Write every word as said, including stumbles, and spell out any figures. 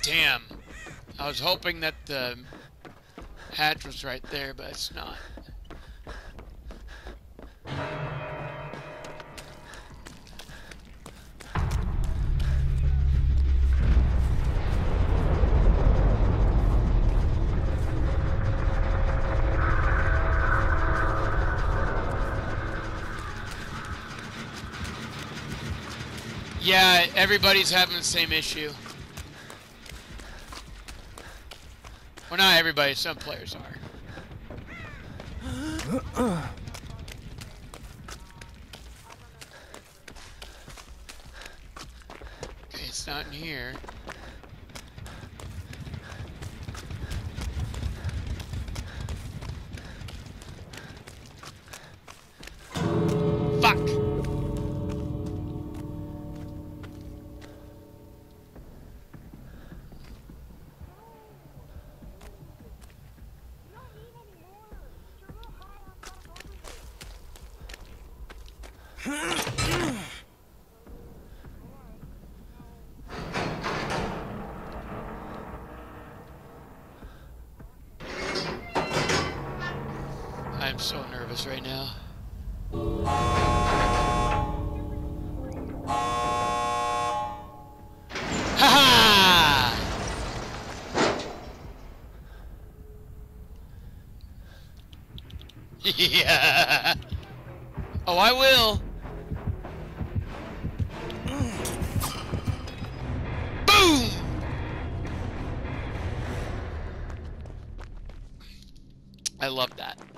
Damn. I was hoping that the hatch was right there, but it's not. Yeah, everybody's having the same issue. Well, not everybody, some players are. Okay, it's not in here. Fuck! I'm so nervous right now. Ha Yeah. Oh, I will. Boom. I love that.